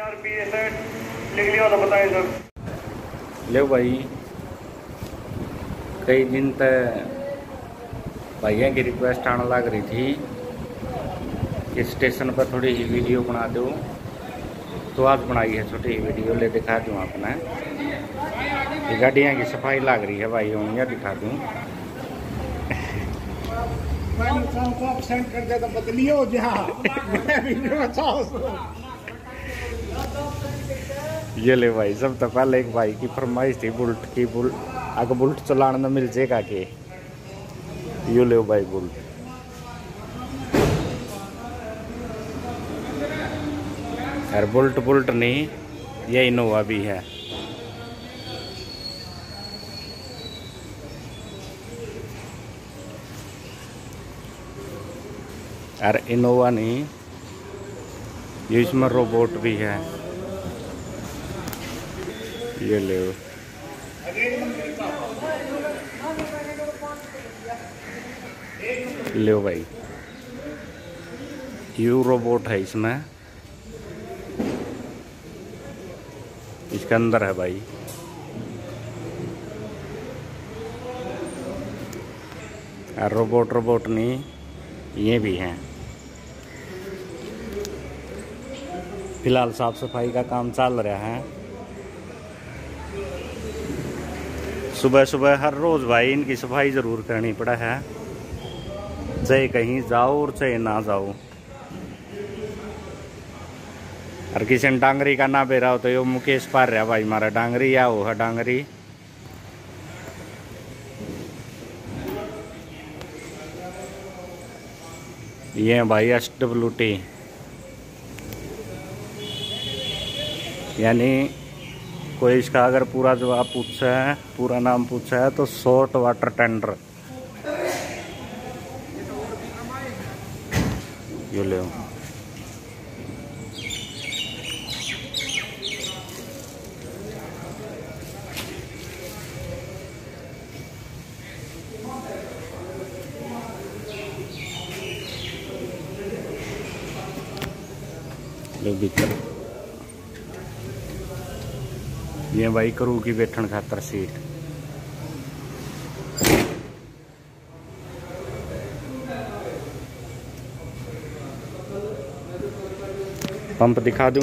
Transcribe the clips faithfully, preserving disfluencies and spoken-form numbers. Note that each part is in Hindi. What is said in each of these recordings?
लिख लिया तो बताएं सर। ले भाई, कई दिन तक भैया की रिक्वेस्ट आने लग रही थी कि स्टेशन पर थोड़ी ही वीडियो बना दो, तो आज बनाई है छोटी ही वीडियो। ले दिखा दूँ अपना, गाड़ियाँ की सफाई लग रही है भाई, उन्हें दिखा दूँ। सेंड कर दे तो बदलियो जहाँ ये ले भाई, सब तो पहले एक भाई की फरमाइश थी बुल्ट की, बुल्ट अगर बुल्ट चलाने में मिल जाएगा के। यो ले भाई बुल्ट, यार बुल्ट बुल्ट नहीं, ये इनोवा भी है। यार इनोवा नहीं, ये इसमें रोबोट भी है। ये ले ले भाई, यू रोबोट है इसमें, इसके अंदर है भाई। यार रोबोट रोबोट नहीं, ये भी हैं। फिलहाल साफ सफाई का काम चल रहा है। सुबह सुबह हर रोज भाई इनकी सफाई जरूर करनी पड़ा है, चाहे कहीं जाओ और चाहे ना जाओ। और किसी ने डांगरी का ना बेरा हो तो यो मुकेश पार रहा भाई मारा डांगरी, या वो है डांगरी। ये भाई एस डब्ल्यू टी, यानी कोई इसका अगर पूरा जवाब पूछा है, पूरा नाम पूछा है तो शॉर्ट वाटर टेंडर। ये ले लो भीतर। ये भाई करू की बैठन खातर सीट। पंप दिखा दूं?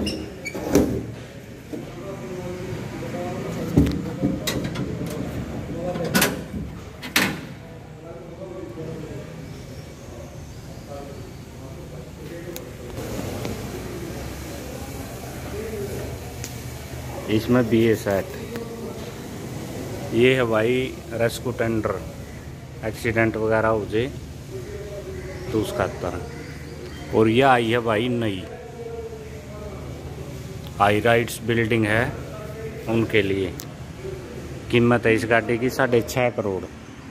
इसमें बी ए सेट। ये है भाई रेस्क्यू टेंडर, एक्सीडेंट वगैरह हो जाए तो उसका तरह। और यह आई है भाई नई हाई राइट्स बिल्डिंग है उनके लिए। कीमत है इस गाड़ी की साढ़े छः करोड़।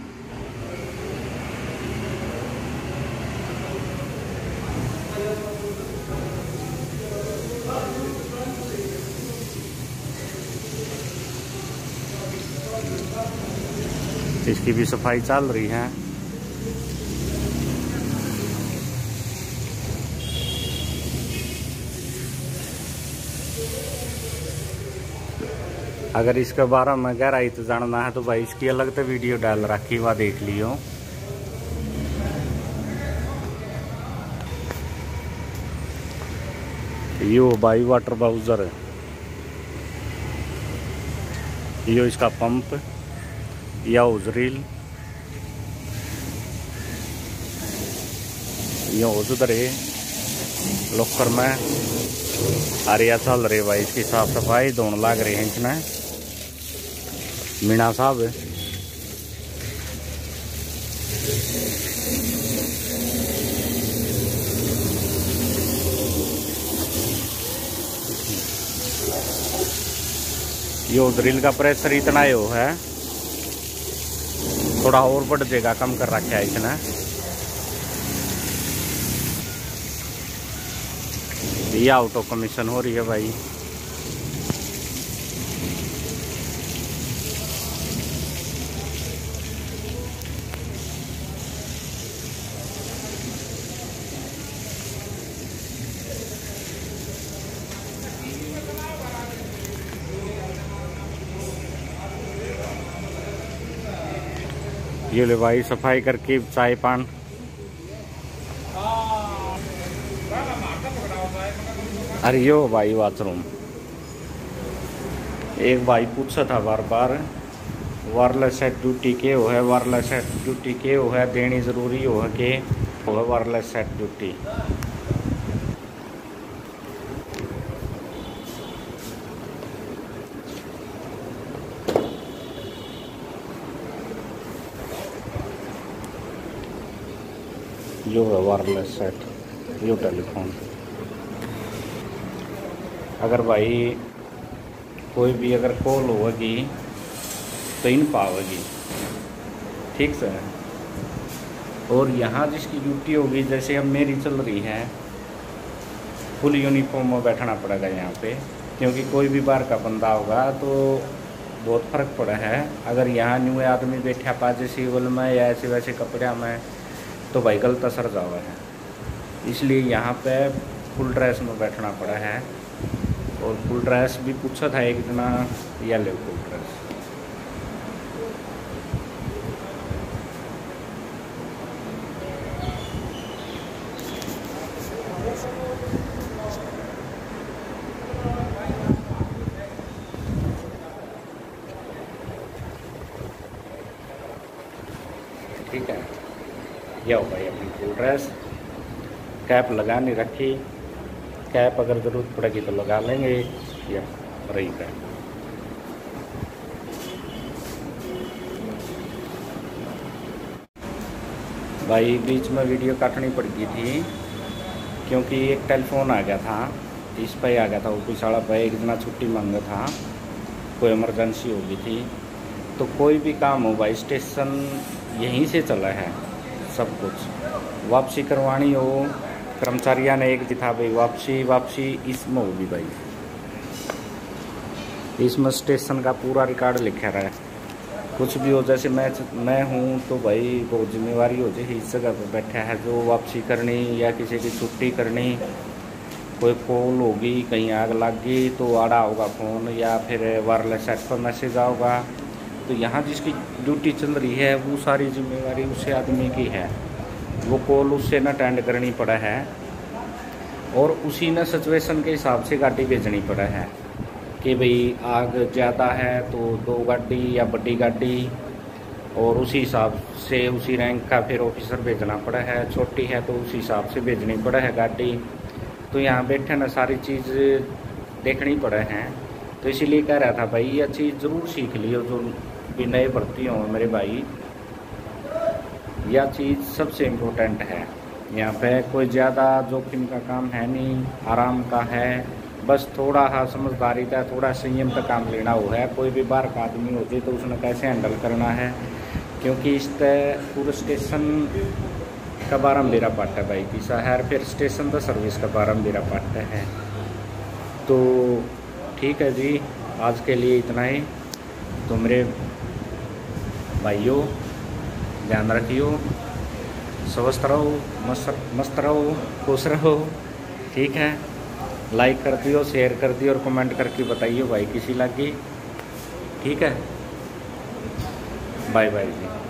इसकी भी सफाई चल रही है। अगर इसके बारे में गहराई तो जानना है तो भाई इसकी अलग तो वीडियो डाल रखी, वह देख लियो। यो भाई वाटर बाउजर, यो इसका पंप या उजरील, यो उधर लोकर में आरिया चल रही भाई। इसकी साफ सफाई दोनों लाग रहे हैं इसमें मीणा साहब। यो ड्रिल का प्रेशर इतना ही हो है, थोड़ा और बढ़ जाएगा, कम कर रखा है इसने। ये आउट ऑफ कमीशन हो रही है भाई। ये ले भाई सफाई करके चाय पान। अरे यो भाई बाथरूम एक भाई पूछा था बार बार वायरलेस सेट ड्यूटी के हो है, वायरलेस सेट ड्यूटी के हो है, देनी जरूरी हो है के हो है वायरलेस सेट ड्यूटी। जो है वायरलेस सेट यो टेलीफोन। अगर भाई कोई भी अगर कॉल होगी तो इन पावेगी, ठीक सर। और यहाँ जिसकी ड्यूटी होगी, जैसे अब मेरी चल रही है, फुल यूनिफॉर्म में बैठना पड़ेगा यहाँ पे, क्योंकि कोई भी बाहर का बंदा होगा तो बहुत फ़र्क पड़ा है। अगर यहाँ न्यू आदमी बैठा पाजे सिविल में या ऐसे वैसे कपड़े में तो भाई गलत असर जावा है, इसलिए यहाँ पे फुल ड्रेस में बैठना पड़ा है। और फुल ड्रेस भी पूछा था एक जना, या ले फुल ड्रेस। ठीक है, यह हो भाई अपनी फुल ड्रेस। कैप लगा नहीं रखी, कैप अगर ज़रूरत पड़ेगी तो लगा लेंगे, या रही कैप। भाई बीच में वीडियो काटनी पड़ गई थी, क्योंकि एक टेलीफोन आ गया था, इस पे आ गया था, ऑफिस वाला पे एक जना छुट्टी मांगा था, कोई इमरजेंसी हो गई थी। तो कोई भी काम हो भाई स्टेशन यहीं से चला है सब कुछ। वापसी करवानी हो, कर्मचारियों ने एक दिखा भाई वापसी वापसी इसमें होगी भाई, इसमें स्टेशन का पूरा रिकॉर्ड लिखा रहा है। कुछ भी हो, जैसे मैं मैं हूँ तो भाई बहुत जिम्मेवारी हो जाए, इस जगह पर बैठा है जो वापसी करनी या किसी की छुट्टी करनी, कोई कॉल होगी, कहीं आग लग गई तो आड़ा होगा फ़ोन, या फिर वायरलेस सेट पर मैसेज आओगा। तो यहाँ जिसकी ड्यूटी चल रही है वो सारी जिम्मेवारी उस आदमी की है, वो कॉल उससे न अटेंड करनी पड़ा है, और उसी न सिचुएशन के हिसाब से गाड़ी भेजनी पड़ा है कि भाई आग ज़्यादा है तो दो गाड़ी या बड़ी गाड़ी, और उसी हिसाब से उसी रैंक का फिर ऑफिसर भेजना पड़ा है, छोटी है तो उसी हिसाब से भेजनी पड़ा है गाड़ी। तो यहाँ बैठे ना सारी चीज़ देखनी पड़े हैं। तो इसीलिए कह रहा था भाई यह चीज़ ज़रूर सीख लियो, जो भी नए भर्ती हों मेरे भाई, यह चीज़ सबसे इम्पोर्टेंट है। यहाँ पे कोई ज़्यादा जोखिम का काम है नहीं, आराम का है, बस थोड़ा हाँ समझदारी का, थोड़ा संयम का काम लेना हो है। कोई भी बाहर का आदमी हो जाए तो उसने कैसे हैंडल करना है, क्योंकि इस पूरे स्टेशन का बारह मेरा पार्ट है भाई की शहर, फिर स्टेशन का सर्विस का बारह मेरा पार्ट है। तो ठीक है जी, आज के लिए इतना ही। तो मेरे भाइयों ध्यान रखियो, स्वस्थ रहो, मस्त मस्त रहो, खुश रहो, ठीक है। लाइक कर दियो, शेयर कर दियो और कमेंट करके बताइए भाई किसी लगी, ठीक है। बाय बाय जी।